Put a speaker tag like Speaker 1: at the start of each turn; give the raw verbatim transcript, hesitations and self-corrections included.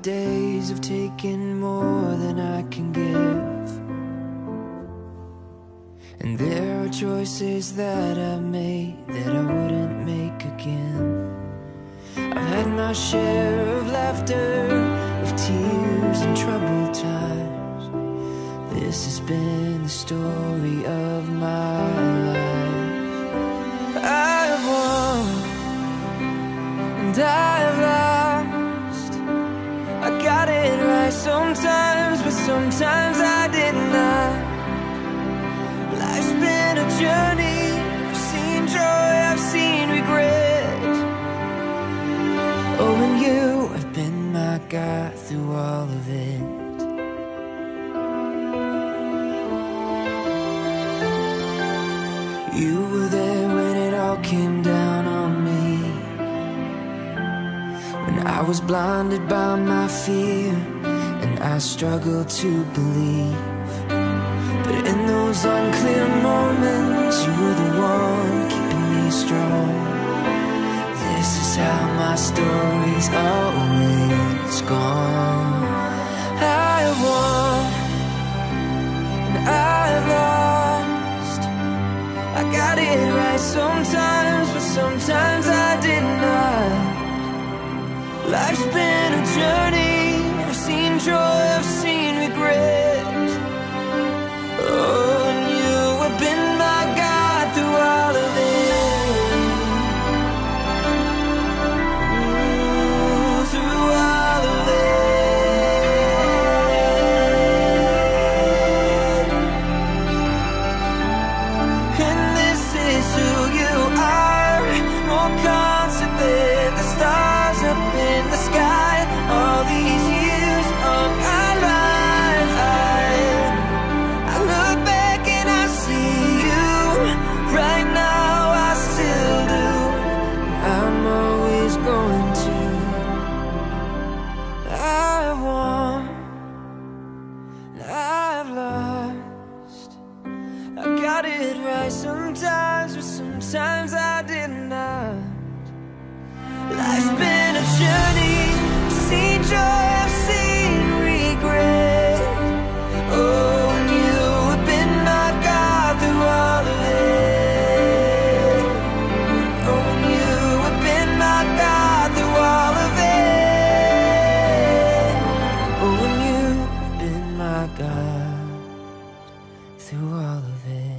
Speaker 1: days of taking more than I can give, and there are choices that I've made that I wouldn't make again. I've had my share of laughter, of tears and troubled times. This has been the story of my life. I've won and I've lost. I got it right sometimes, but sometimes I did not. Life's been a journey. I've seen joy, I've seen regret. Oh, and you have been my guide through all of it. You were there when it all came down on me, when I was blinded by my fear and I struggled to believe. But in those unclear moments, you were the one keeping me strong. This is how my story's always gone. I've won and I've lost. I got it right sometimes, but sometimes I did not. Life's been a journey. I've seen joy, I've seen regret. Oh, and you have been my guide through all of it. Ooh, through all of it. And this is who you are, more constant than the stars up in the sky. All these years of my life, I, I look back and I see you. Right now I still do. I'm always going to. I've won, I've lost. I got it right sometimes, but sometimes I did not. Life's been a journey. I've seen joy, I've seen regret. Oh, and you have been my God through all of it. Oh, and you have been my God through all of it. Oh, and you have been my God through all of it.